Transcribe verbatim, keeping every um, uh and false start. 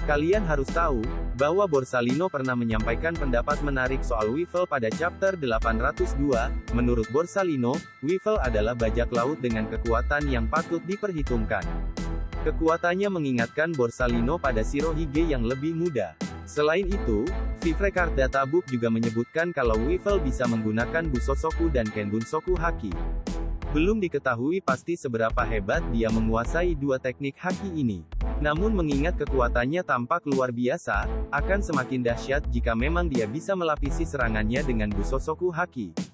Kalian harus tahu, bahwa Borsalino pernah menyampaikan pendapat menarik soal Weevil pada chapter delapan ratus dua, menurut Borsalino, Weevil adalah bajak laut dengan kekuatan yang patut diperhitungkan. Kekuatannya mengingatkan Borsalino pada Shirohige yang lebih muda. Selain itu, Vivre Card Databook juga menyebutkan kalau Weevil bisa menggunakan Busosoku dan Kenbunsoku Haki. Belum diketahui pasti seberapa hebat dia menguasai dua teknik haki ini. Namun mengingat kekuatannya tampak luar biasa, akan semakin dahsyat jika memang dia bisa melapisi serangannya dengan Busosoku Haki.